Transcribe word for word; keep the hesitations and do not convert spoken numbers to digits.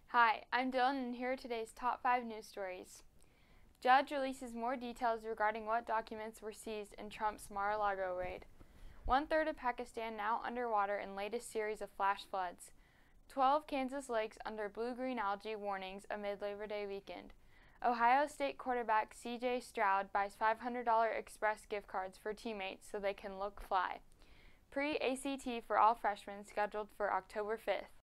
Hi, I'm Dylan and here are today's top five news stories. Judge releases more details regarding what documents were seized in Trump's Mar-a-Lago raid. One-third of Pakistan now underwater in latest series of flash floods. Twelve Kansas lakes under blue-green algae warnings amid Labor Day weekend. Ohio State quarterback C J Stroud buys five hundred dollars Express gift cards for teammates so they can look fly. Pre-A C T for all freshmen scheduled for October fifth.